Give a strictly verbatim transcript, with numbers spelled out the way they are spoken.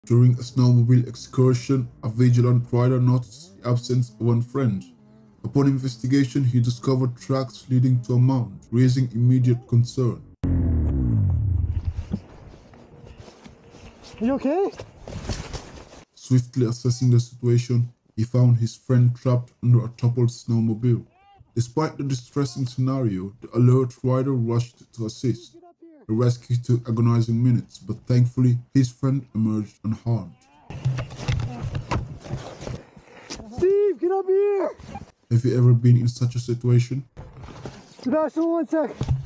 During a snowmobile excursion, a vigilant rider noticed the absence of one friend. Upon investigation, he discovered tracks leading to a mound, raising immediate concern. Are you okay? Swiftly assessing the situation, he found his friend trapped under a toppled snowmobile. Despite the distressing scenario, the alert rider rushed to assist. The rescue took agonizing minutes, but thankfully, his friend emerged unharmed. Steve, get up here! Have you ever been in such a situation? Sebastian, one sec.